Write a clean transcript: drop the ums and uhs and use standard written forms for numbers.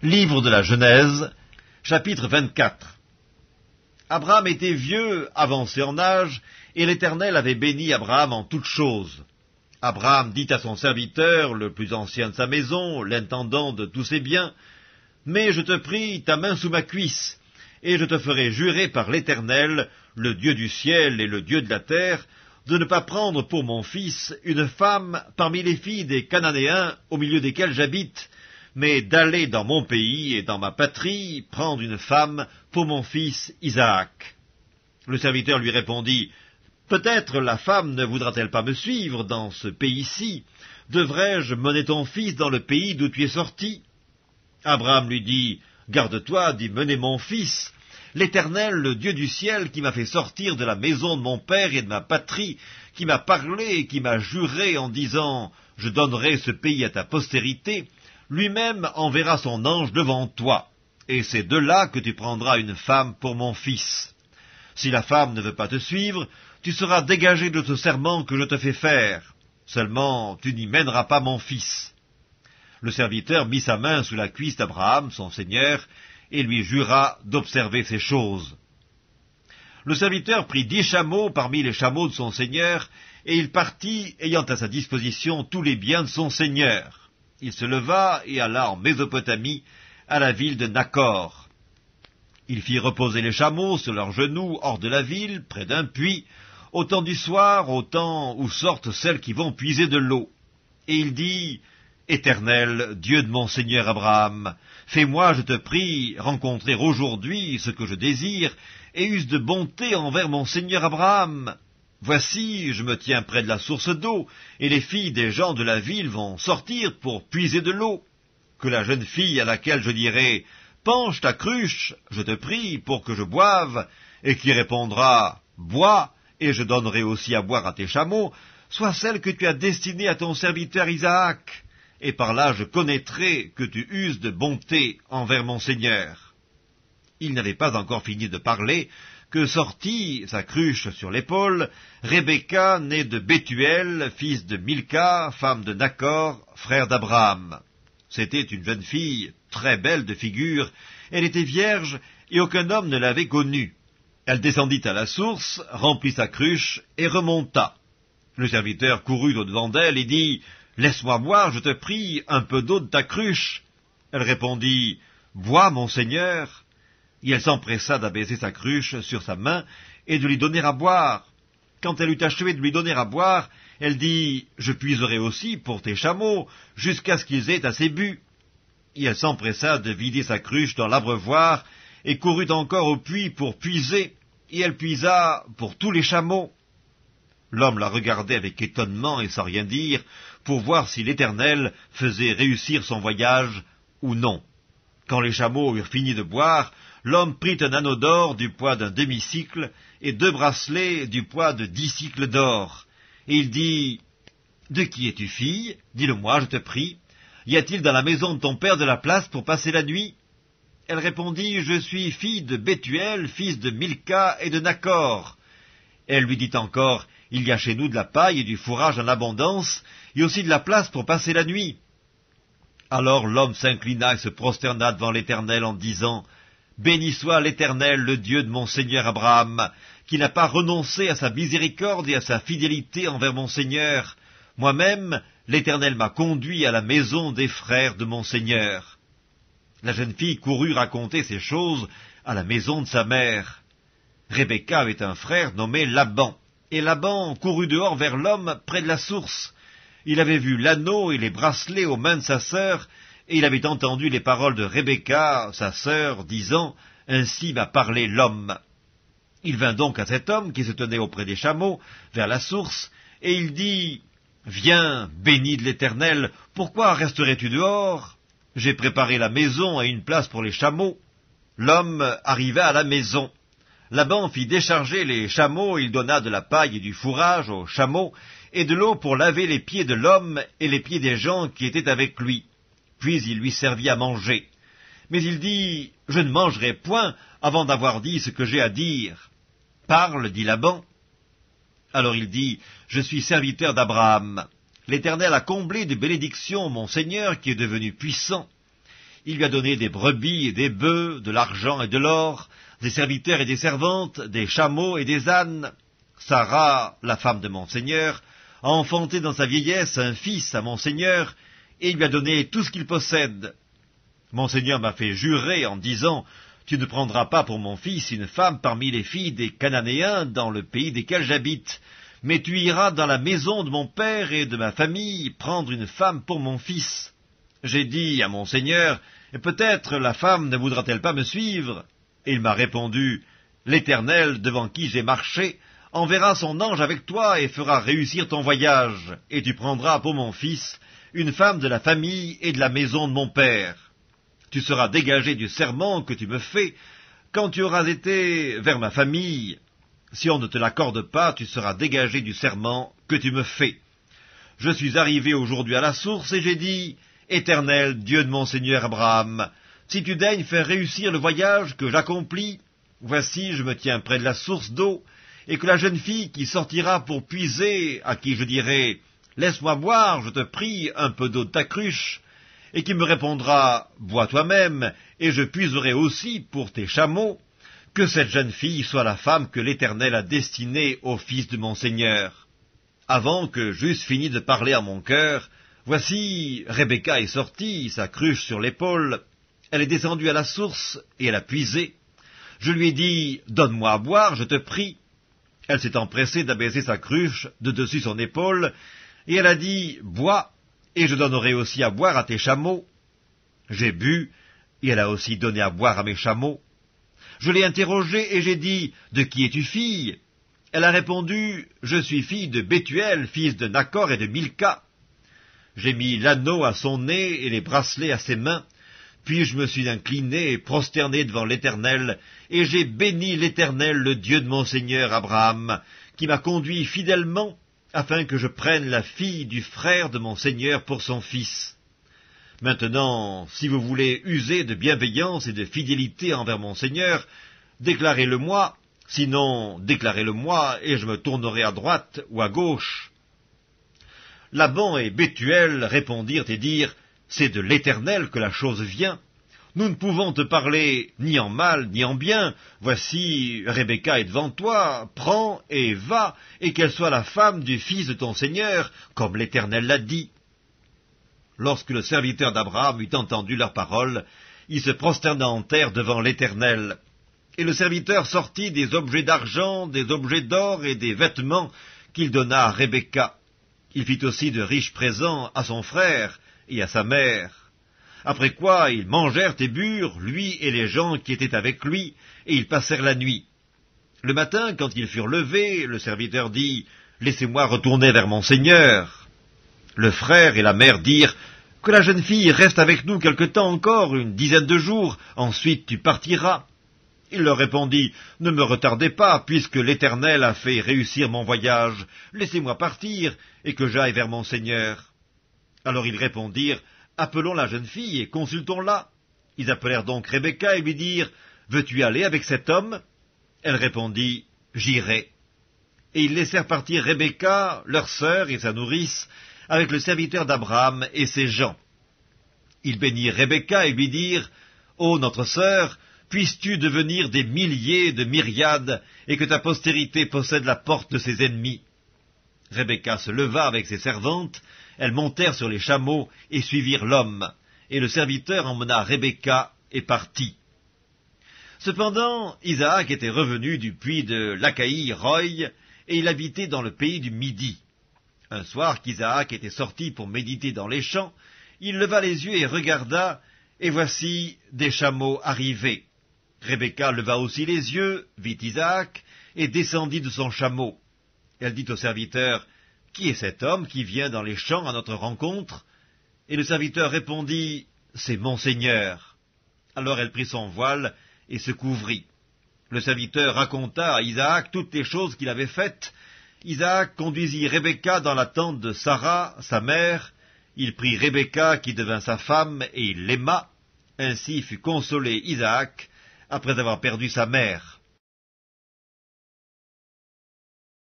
Livre de la Genèse, chapitre 24. Abraham était vieux, avancé en âge, et l'Éternel avait béni Abraham en toutes choses. Abraham dit à son serviteur, le plus ancien de sa maison, l'intendant de tous ses biens, « Mets, je te prie, ta main sous ma cuisse, et je te ferai jurer par l'Éternel, le Dieu du ciel et le Dieu de la terre, de ne pas prendre pour mon fils une femme parmi les filles des Cananéens au milieu desquels j'habite, mais d'aller dans mon pays et dans ma patrie prendre une femme pour mon fils Isaac. » Le serviteur lui répondit, « Peut-être la femme ne voudra-t-elle pas me suivre dans ce pays-ci? Devrais-je mener ton fils dans le pays d'où tu es sorti ?» Abraham lui dit, « Garde-toi d'y mener mon fils. L'Éternel, le Dieu du ciel, qui m'a fait sortir de la maison de mon père et de ma patrie, qui m'a parlé et qui m'a juré en disant, « Je donnerai ce pays à ta postérité », lui-même enverra son ange devant toi, et c'est de là que tu prendras une femme pour mon fils. Si la femme ne veut pas te suivre, tu seras dégagé de ce serment que je te fais faire. Seulement, tu n'y mèneras pas mon fils. » Le serviteur mit sa main sous la cuisse d'Abraham, son seigneur, et lui jura d'observer ces choses. Le serviteur prit 10 chameaux parmi les chameaux de son seigneur, et il partit, ayant à sa disposition tous les biens de son seigneur. Il se leva et alla en Mésopotamie, à la ville de Nakor. Il fit reposer les chameaux sur leurs genoux hors de la ville, près d'un puits, au temps du soir, au temps où sortent celles qui vont puiser de l'eau. Et il dit, « Éternel, Dieu de mon seigneur Abraham, fais-moi, je te prie, rencontrer aujourd'hui ce que je désire, et use de bonté envers mon seigneur Abraham. Voici, je me tiens près de la source d'eau, et les filles des gens de la ville vont sortir pour puiser de l'eau. Que la jeune fille à laquelle je dirai, « Penche ta cruche, je te prie, pour que je boive », et qui répondra, « Bois, et je donnerai aussi à boire à tes chameaux », soit celle que tu as destinée à ton serviteur Isaac, et par là je connaîtrai que tu uses de bonté envers mon Seigneur. » Il n'avait pas encore fini de parler, que sortit, sa cruche sur l'épaule, Rebecca, née de Bethuel, fils de Milca, femme de Nakor, frère d'Abraham. C'était une jeune fille, très belle de figure, elle était vierge, et aucun homme ne l'avait connue. Elle descendit à la source, remplit sa cruche, et remonta. Le serviteur courut au-devant d'elle et dit, « Laisse-moi boire, je te prie, un peu d'eau de ta cruche. » Elle répondit, « Bois, mon seigneur. » Et elle s'empressa d'abaisser sa cruche sur sa main et de lui donner à boire. Quand elle eut achevé de lui donner à boire, elle dit, « Je puiserai aussi pour tes chameaux, jusqu'à ce qu'ils aient assez bu. » Et elle s'empressa de vider sa cruche dans l'abreuvoir, et courut encore au puits pour puiser, et elle puisa pour tous les chameaux. L'homme la regardait avec étonnement et sans rien dire, pour voir si l'Éternel faisait réussir son voyage ou non. Quand les chameaux eurent fini de boire, l'homme prit un anneau d'or du poids d'un demi-cycle et 2 bracelets du poids de 10 cycles d'or. Et il dit, « De qui es-tu fille? Dis-le-moi, je te prie. Y a-t-il dans la maison de ton père de la place pour passer la nuit ?» Elle répondit, « Je suis fille de Bethuel, fils de Milca et de Nakor. » Elle lui dit encore, « Il y a chez nous de la paille et du fourrage en abondance, et aussi de la place pour passer la nuit. » Alors l'homme s'inclina et se prosterna devant l'Éternel en disant, « Béni soit l'Éternel, le Dieu de mon seigneur Abraham, qui n'a pas renoncé à sa miséricorde et à sa fidélité envers mon seigneur. Moi-même, l'Éternel m'a conduit à la maison des frères de mon seigneur. » La jeune fille courut raconter ces choses à la maison de sa mère. Rebecca avait un frère nommé Laban, et Laban courut dehors vers l'homme près de la source. Il avait vu l'anneau et les bracelets aux mains de sa sœur, et il avait entendu les paroles de Rebecca, sa sœur, disant, « Ainsi m'a parlé l'homme. » Il vint donc à cet homme qui se tenait auprès des chameaux, vers la source, et il dit, « Viens, béni de l'Éternel, pourquoi resterais-tu dehors? J'ai préparé la maison et une place pour les chameaux. » L'homme arriva à la maison. Laban fit décharger les chameaux, il donna de la paille et du fourrage aux chameaux, et de l'eau pour laver les pieds de l'homme et les pieds des gens qui étaient avec lui. Puis il lui servit à manger. Mais il dit, « Je ne mangerai point avant d'avoir dit ce que j'ai à dire. »« Parle, dit Laban. » Alors il dit, « Je suis serviteur d'Abraham. L'Éternel a comblé de bénédictions mon Seigneur qui est devenu puissant. Il lui a donné des brebis et des bœufs, de l'argent et de l'or, des serviteurs et des servantes, des chameaux et des ânes. Sarah, la femme de mon Seigneur, a enfanté dans sa vieillesse un fils à mon Seigneur, et il lui a donné tout ce qu'il possède. Mon Seigneur m'a fait jurer en disant, « Tu ne prendras pas pour mon fils une femme parmi les filles des Cananéens dans le pays desquels j'habite, mais tu iras dans la maison de mon père et de ma famille prendre une femme pour mon fils. » J'ai dit à mon Seigneur, « Peut-être la femme ne voudra-t-elle pas me suivre ?» Et il m'a répondu, « L'Éternel, devant qui j'ai marché, enverra son ange avec toi et fera réussir ton voyage, et tu prendras pour mon fils une femme de la famille et de la maison de mon père. Tu seras dégagé du serment que tu me fais quand tu auras été vers ma famille. Si on ne te l'accorde pas, tu seras dégagé du serment que tu me fais. Je suis arrivé aujourd'hui à la source et j'ai dit, « Éternel, Dieu de mon Seigneur Abraham, si tu daignes faire réussir le voyage que j'accomplis, voici je me tiens près de la source d'eau, et que la jeune fille qui sortira pour puiser, à qui je dirai, « Laisse-moi boire, je te prie, un peu d'eau de ta cruche », et qui me répondra, « Bois toi-même, et je puiserai aussi pour tes chameaux », que cette jeune fille soit la femme que l'Éternel a destinée au fils de mon Seigneur. » Avant que j'eusse fini de parler à mon cœur, voici Rebecca est sortie, sa cruche sur l'épaule. Elle est descendue à la source, et elle a puisé. Je lui ai dit, « Donne-moi à boire, je te prie. » Elle s'est empressée d'abaisser sa cruche de dessus son épaule, et elle a dit, « Bois, et je donnerai aussi à boire à tes chameaux. » J'ai bu, et elle a aussi donné à boire à mes chameaux. Je l'ai interrogée, et j'ai dit, « De qui es-tu fille ?» Elle a répondu, « Je suis fille de Bethuel, fils de Nachor et de Milka. » J'ai mis l'anneau à son nez et les bracelets à ses mains, puis je me suis incliné et prosterné devant l'Éternel, et j'ai béni l'Éternel, le Dieu de mon Seigneur Abraham, qui m'a conduit fidèlement, afin que je prenne la fille du frère de mon Seigneur pour son fils. Maintenant, si vous voulez user de bienveillance et de fidélité envers mon Seigneur, déclarez-le-moi, sinon déclarez-le-moi, et je me tournerai à droite ou à gauche. » Laban et Bethuel répondirent et dirent, « C'est de l'Éternel que la chose vient. Nous ne pouvons te parler ni en mal ni en bien. Voici, Rebecca est devant toi, prends et va, et qu'elle soit la femme du fils de ton Seigneur, comme l'Éternel l'a dit. » Lorsque le serviteur d'Abraham eut entendu leurs paroles, il se prosterna en terre devant l'Éternel. Et le serviteur sortit des objets d'argent, des objets d'or et des vêtements qu'il donna à Rebecca. Il fit aussi de riches présents à son frère et à sa mère. Après quoi, ils mangèrent et burent, lui et les gens qui étaient avec lui, et ils passèrent la nuit. Le matin, quand ils furent levés, le serviteur dit, « Laissez-moi retourner vers mon Seigneur. » Le frère et la mère dirent, « Que la jeune fille reste avec nous quelque temps encore, une dizaine de jours, ensuite tu partiras. » Il leur répondit, « Ne me retardez pas, puisque l'Éternel a fait réussir mon voyage. Laissez-moi partir, et que j'aille vers mon Seigneur. » Alors ils répondirent, « Appelons la jeune fille et consultons-la. » Ils appelèrent donc Rebecca et lui dirent, « Veux-tu aller avec cet homme ?» Elle répondit, « J'irai. » Et ils laissèrent partir Rebecca, leur sœur et sa nourrice, avec le serviteur d'Abraham et ses gens. Ils bénirent Rebecca et lui dirent, « Ô notre sœur, puisses-tu devenir des milliers de myriades, et que ta postérité possède la porte de ses ennemis. » Rebecca se leva avec ses servantes, elles montèrent sur les chameaux et suivirent l'homme, et le serviteur emmena Rebecca et partit. Cependant, Isaac était revenu du puits de Lacaï-Roï, et il habitait dans le pays du Midi. Un soir qu'Isaac était sorti pour méditer dans les champs, il leva les yeux et regarda, et voici des chameaux arrivaient. Rebecca leva aussi les yeux, vit Isaac, et descendit de son chameau. Elle dit au serviteur, « Qui est cet homme qui vient dans les champs à notre rencontre ?» Et le serviteur répondit, « C'est mon Seigneur. » Alors elle prit son voile et se couvrit. Le serviteur raconta à Isaac toutes les choses qu'il avait faites. Isaac conduisit Rebecca dans la tente de Sarah, sa mère. Il prit Rebecca qui devint sa femme et il l'aima. Ainsi fut consolé Isaac après avoir perdu sa mère.